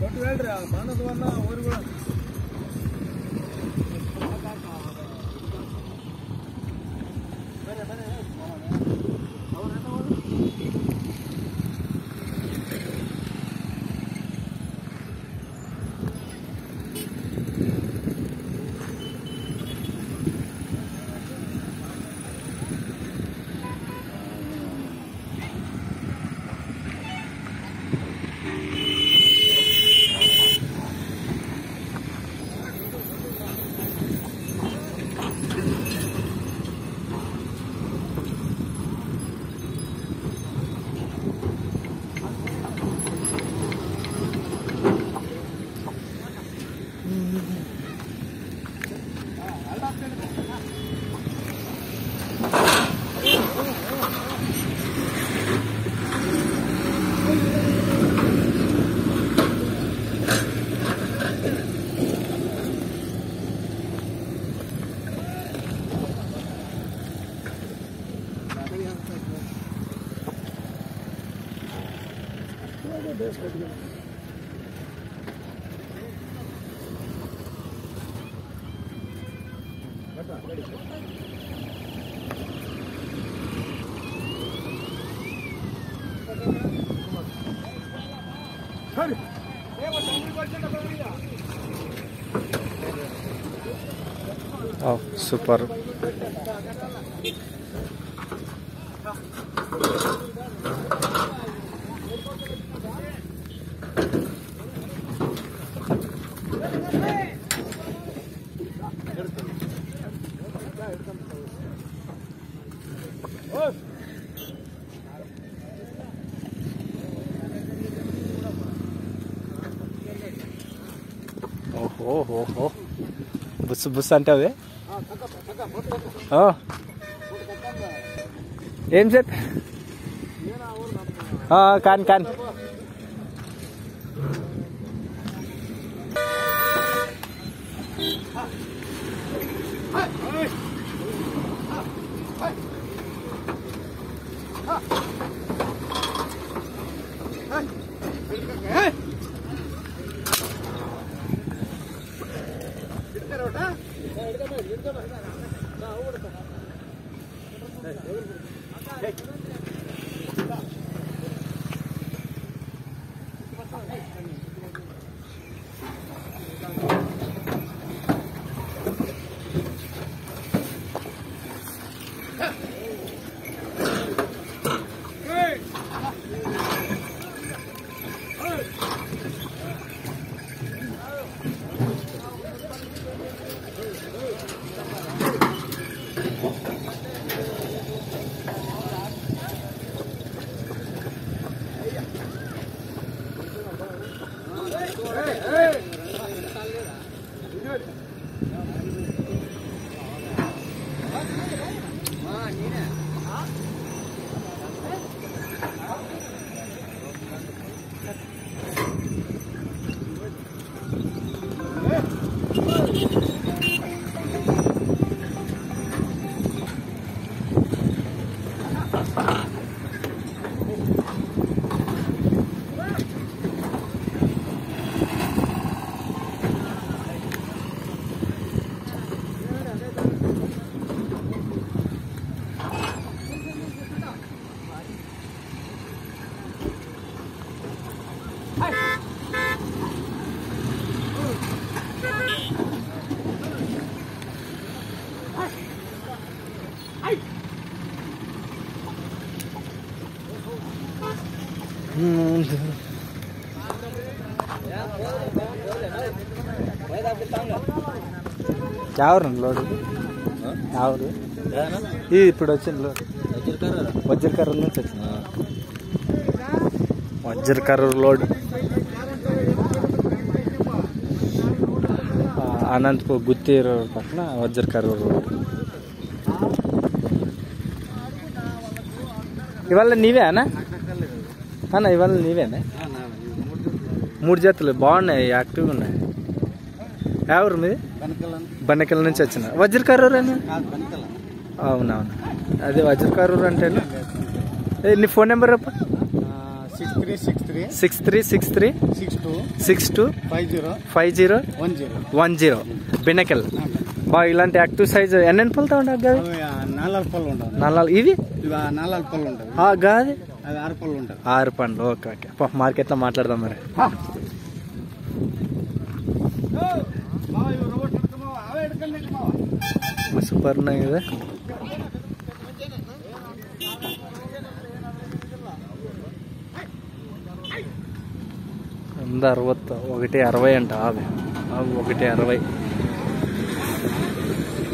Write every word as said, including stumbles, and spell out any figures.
Oh, super. Oh, oh, oh. Bus bus ante ave. Oh. Em set. Ah, kan kan. ఎవరు లోడు ఎవరు ఇది ఇప్పుడు వచ్చింది లోడు వజ్రకర్ర నుంచి వచ్చింది వజ్రకర్ర లోడ్ అనంతపూర్ గుత్తేరు పక్కన వజ్రకర్ర రోడ్. ఇవాళ నీవేనా అన్న? ఇవాళ నీవేనా? మూడు జతలు బాగున్నాయి, యాక్టివ్గా ఉన్నాయి. ఎవరు మీది? బన్నెకల్ నుంచి వచ్చిన వజ్రకర్రూరు అని? అవునవును, అదే వజ్రకర్రూరు అంటే. నీ ఫోన్ నెంబర్ చెప్ప. Six three six three six three six three six two six two five zero five zero one zero one zero బిన్నకెల్. బాగా ఇలాంటి యాక్టివ్ సైజ్ ఎన్నెన్ని పళ్ళతో ఉండవు కదా? నాలుగు పళ్ళు ఉంటుంది. నాలుగు ఇవి నాలుగు పళ్ళు ఉంటుంది. గాది అది ఆరు పళ్ళు ఉంటుంది. ఆరు పండ్లు. ఓకే ఓకే మార్కెట్లో మాట్లాడదాం మరి. సూపర్ ఉన్నాయి కదా. వంద అరవత్తు ఒకటి అరవై అంట. అవి అవి ఒకటి అరవై.